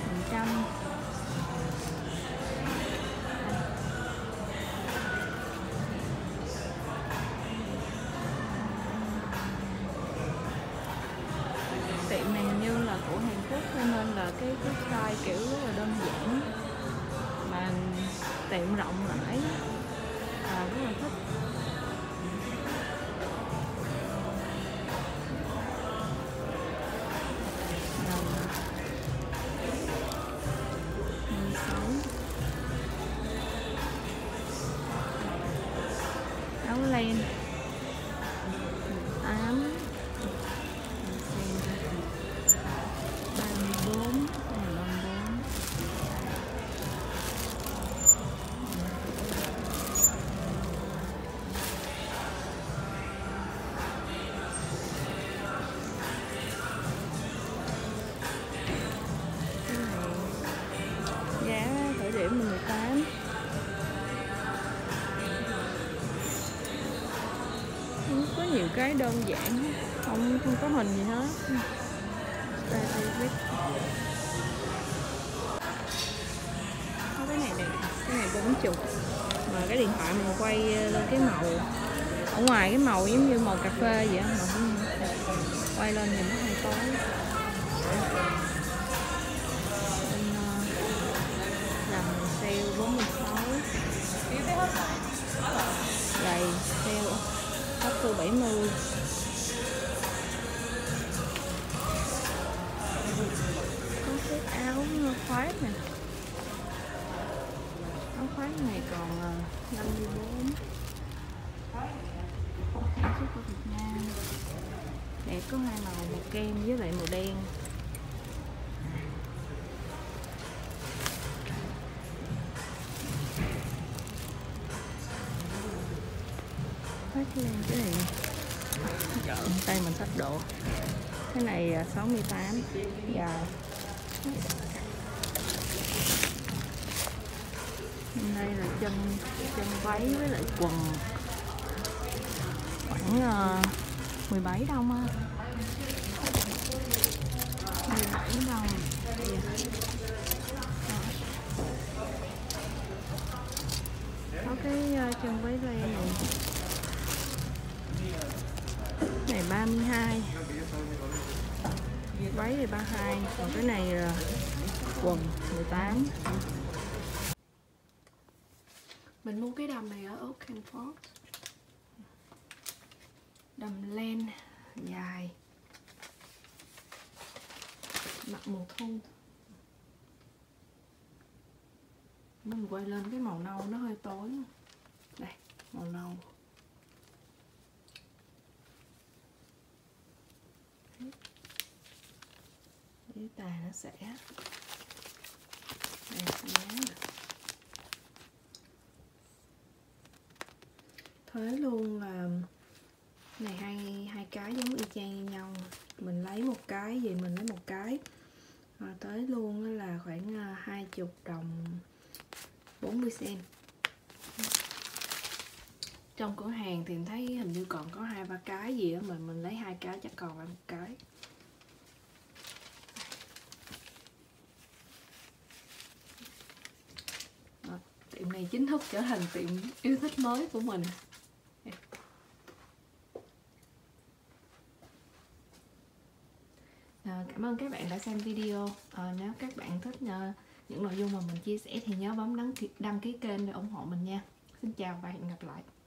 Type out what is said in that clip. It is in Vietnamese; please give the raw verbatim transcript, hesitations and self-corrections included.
phần trăm. Tiệm này hình như là của Hàn Quốc cho nên là cái cái style kiểu rất là đơn giản mà tiệm rộng rãi, à, rất là thích. Áo len tám ba mươi bốn, ba mươi bốn. Giá khởi điểm mười tám. Có nhiều cái đơn giản, không không có hình gì hết. Có cái này nè, cái này bốn chục, mà cái điện thoại mình quay lên cái màu ở ngoài, cái màu giống như màu cà phê vậy mà không, quay lên nhìn nó hơi tối. Đầm sale bốn mươi sáu, giày sale hết từ bảy mươi. Có cái áo khoác nè, áo khoác này còn năm mươi bốn. Sản xuất của Việt Nam, đẹp, có hai màu, màu kem với lại màu đen. Phát lên cái này, trời, tay mình thách độ. Cái này sáu mươi tám, dài. Đây là chân chân váy với lại quần, khoảng uh, mười bảy đồng á, mười bảy đồng. Có cái uh, chân váy len này, này ba mươi hai, váy thì ba mươi hai, còn cái này uh, quần mười tám. Mình mua cái đầm này ở Ocean Fort, đầm len dài, mặc mùa thu. Mình quay lên cái màu nâu nó hơi tối, đây màu nâu. Giấy tờ nó sẽ đây, giá thuế luôn là này hai hai cái giống y chang như nhau, mình lấy một cái vậy mình lấy một cái, à, tới luôn là khoảng hai mươi đồng bốn mươi cent. Trong cửa hàng thì thấy hình như còn có hai ba cái gì đó, mà mình lấy hai cái chắc còn lại một cái. À, tiệm này chính thức trở thành tiệm yêu thích mới của mình. À, cảm ơn các bạn đã xem video. À, nếu các bạn thích uh, những nội dung mà mình chia sẻ thì nhớ bấm đăng ký, đăng ký kênh để ủng hộ mình nha. Xin chào và hẹn gặp lại.